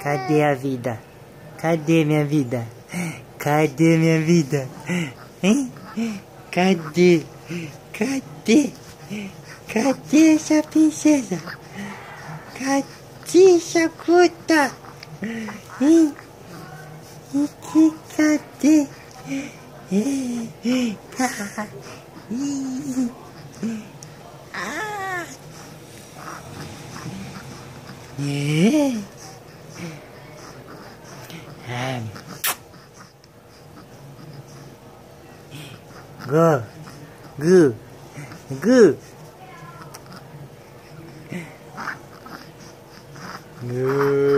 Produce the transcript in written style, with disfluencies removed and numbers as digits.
Cadê a vida? Cadê minha vida? Cadê minha vida? Hein? Cadê? Cadê? Cadê essa princesa? Cadê essa gota? Hein? Cadê? Go, go, go, go.